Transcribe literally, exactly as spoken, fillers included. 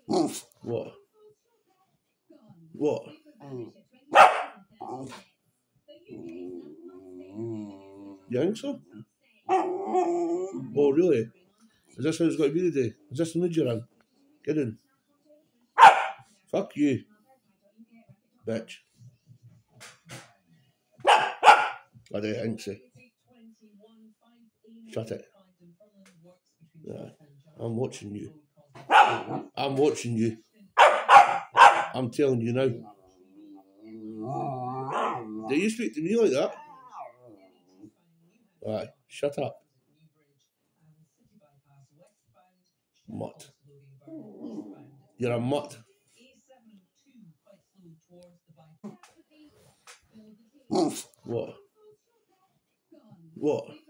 What? What? You think so? Oh, really? Is this how it's got to be today? Is this the mood you're in? Get in. Fuck you, bitch. I don't think so. Shut it. Yeah. I'm watching you. I'm watching you. I'm telling you now. Do you speak to me like that? Aye, shut up. Mutt. You're a mutt. What? What?